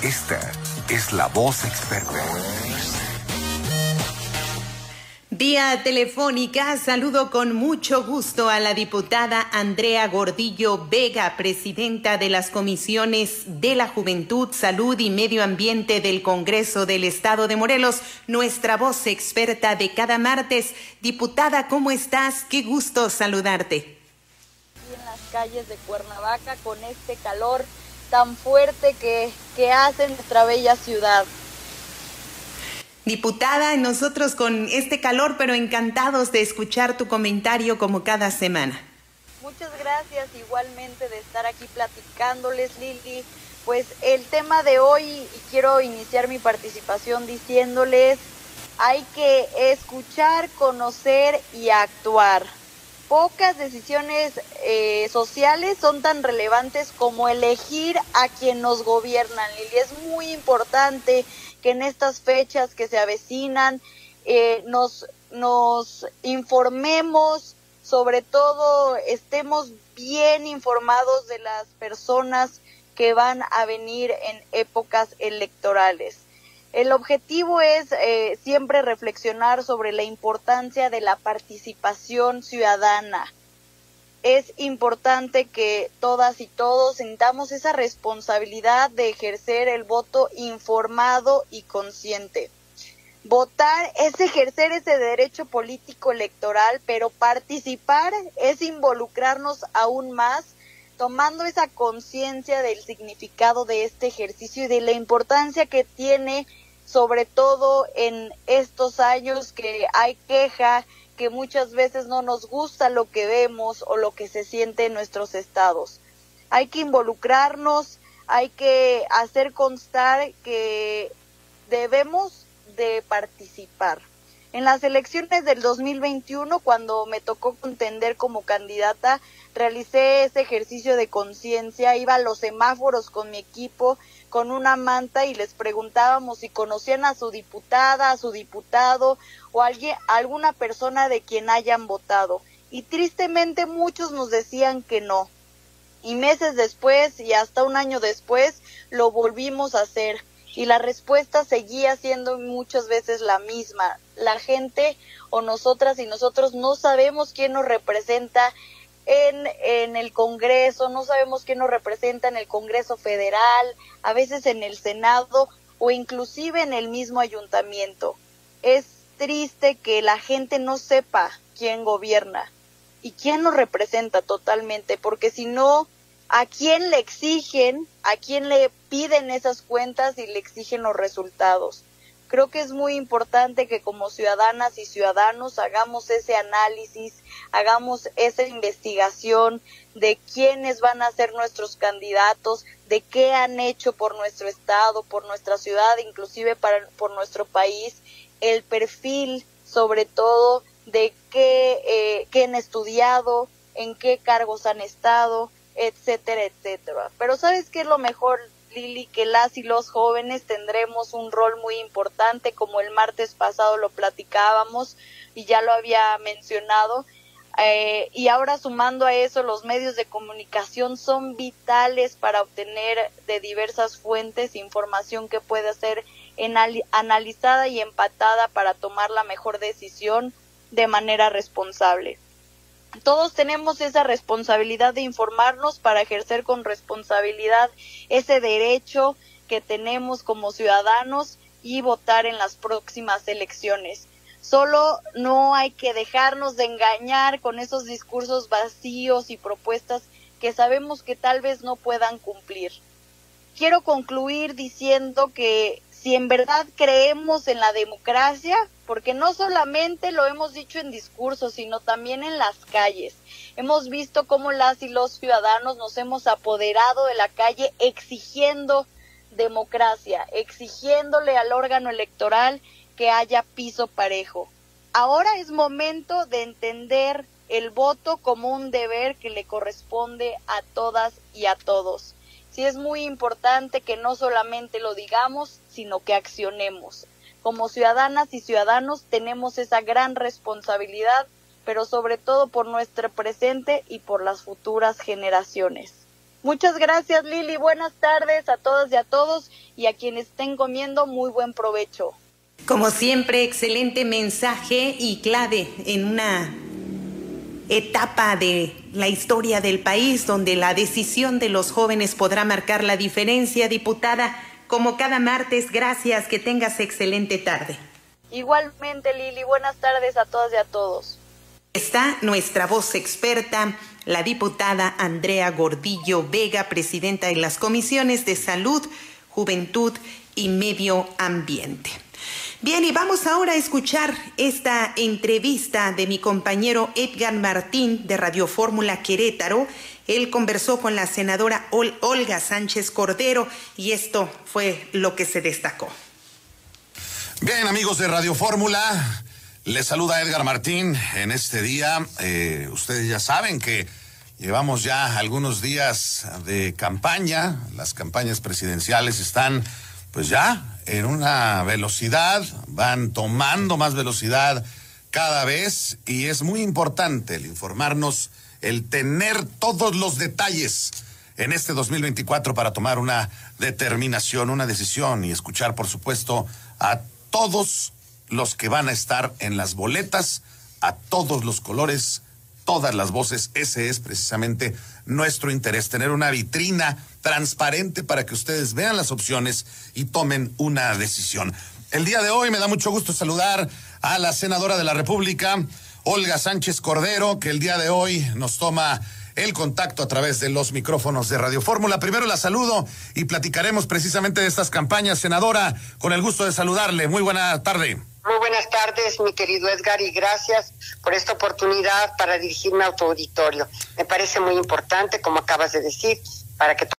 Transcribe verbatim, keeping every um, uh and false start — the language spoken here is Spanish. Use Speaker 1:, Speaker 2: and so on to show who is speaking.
Speaker 1: Esta es La Voz Experta.
Speaker 2: Vía telefónica saludo con mucho gusto a la diputada Andrea Gordillo Vega, presidenta de las comisiones de la Juventud, Salud y Medio Ambiente del Congreso del Estado de Morelos, nuestra voz experta de cada martes. Diputada, ¿cómo estás? Qué gusto saludarte.
Speaker 3: Aquí en las calles de Cuernavaca con este calor tan fuerte que, que hace nuestra bella ciudad.
Speaker 2: Diputada, nosotros con este calor, pero encantados de escuchar tu comentario como cada semana.
Speaker 3: Muchas gracias igualmente de estar aquí platicándoles, Lili. Pues el tema de hoy, y quiero iniciar mi participación diciéndoles, hay que escuchar, conocer y actuar. Pocas decisiones eh, sociales son tan relevantes como elegir a quien nos gobiernan, Lili. Es muy importante que en estas fechas que se avecinan eh, nos, nos informemos, sobre todo estemos bien informados de las personas que van a venir en épocas electorales. El objetivo es eh, siempre reflexionar sobre la importancia de la participación ciudadana. Es importante que todas y todos sintamos esa responsabilidad de ejercer el voto informado y consciente. Votar es ejercer ese derecho político electoral, pero participar es involucrarnos aún más, tomando esa conciencia del significado de este ejercicio y de la importancia que tiene, sobre todo en estos años que hay queja, que muchas veces no nos gusta lo que vemos o lo que se siente en nuestros estados. Hay que involucrarnos, hay que hacer constar que debemos de participar. En las elecciones del dos mil veintiuno, cuando me tocó contender como candidata, realicé ese ejercicio de conciencia, iba a los semáforos con mi equipo, con una manta, y les preguntábamos si conocían a su diputada, a su diputado o alguien, alguna persona de quien hayan votado. Y tristemente muchos nos decían que no. Y meses después y hasta un año después lo volvimos a hacer. Y la respuesta seguía siendo muchas veces la misma. La gente o nosotras y nosotros no sabemos quién nos representa en, en el Congreso, no sabemos quién nos representa en el Congreso Federal, a veces en el Senado o inclusive en el mismo ayuntamiento. Es triste que la gente no sepa quién gobierna y quién nos representa totalmente, porque si no, ¿a quién le exigen, a quién le piden esas cuentas y le exigen los resultados? Creo que es muy importante que como ciudadanas y ciudadanos hagamos ese análisis, hagamos esa investigación de quiénes van a ser nuestros candidatos, de qué han hecho por nuestro estado, por nuestra ciudad, inclusive para, por nuestro país, el perfil sobre todo de qué, eh, qué han estudiado, en qué cargos han estado, etcétera, etcétera. Pero ¿sabes qué es lo mejor, Lili? Que las y los jóvenes tendremos un rol muy importante, como el martes pasado lo platicábamos y ya lo había mencionado, eh, y ahora sumando a eso, los medios de comunicación son vitales para obtener de diversas fuentes información que pueda ser enal- analizada y empatada para tomar la mejor decisión de manera responsable. Todos tenemos esa responsabilidad de informarnos para ejercer con responsabilidad ese derecho que tenemos como ciudadanos y votar en las próximas elecciones. Solo no hay que dejarnos de engañar con esos discursos vacíos y propuestas que sabemos que tal vez no puedan cumplir. Quiero concluir diciendo que si en verdad creemos en la democracia, porque no solamente lo hemos dicho en discursos, sino también en las calles. Hemos visto cómo las y los ciudadanos nos hemos apoderado de la calle exigiendo democracia, exigiéndole al órgano electoral que haya piso parejo. Ahora es momento de entender el voto como un deber que le corresponde a todas y a todos. Sí, es muy importante que no solamente lo digamos, sino que accionemos. Como ciudadanas y ciudadanos tenemos esa gran responsabilidad, pero sobre todo por nuestro presente y por las futuras generaciones. Muchas gracias, Lili. Buenas tardes a todas y a todos, y a quienes estén comiendo, muy buen provecho.
Speaker 2: Como siempre, excelente mensaje y clave en una etapa de la historia del país donde la decisión de los jóvenes podrá marcar la diferencia. Diputada, como cada martes, gracias, que tengas excelente tarde.
Speaker 3: Igualmente, Lili, buenas tardes a todas y a todos.
Speaker 2: Está nuestra voz experta, la diputada Andrea Gordillo Vega, presidenta de las comisiones de Salud, Juventud y Medio Ambiente. Bien, y vamos ahora a escuchar esta entrevista de mi compañero Edgar Martín de Radio Fórmula Querétaro. Él conversó con la senadora Ol- Olga Sánchez Cordero y esto fue lo que se destacó.
Speaker 4: Bien, amigos de Radio Fórmula, les saluda Edgar Martín en este día. Eh, ustedes ya saben que llevamos ya algunos días de campaña. Las campañas presidenciales están pues ya en una velocidad, van tomando más velocidad cada vez, y es muy importante el informarnos, el tener todos los detalles en este dos mil veinticuatro para tomar una determinación, una decisión, y escuchar, por supuesto, a todos los que van a estar en las boletas, a todos los colores, todas las voces. Ese es precisamente nuestro interés, tener una vitrina transparente para que ustedes vean las opciones y tomen una decisión. El día de hoy me da mucho gusto saludar a la senadora de la República, Olga Sánchez Cordero, que el día de hoy nos toma el contacto a través de los micrófonos de Radio Fórmula. Primero la saludo y platicaremos precisamente de estas campañas. Senadora, con el gusto de saludarle. Muy buena tarde.
Speaker 5: Muy buenas tardes, mi querido Edgar, y gracias por esta oportunidad para dirigirme a tu auditorio. Me parece muy importante, como acabas de decir, para que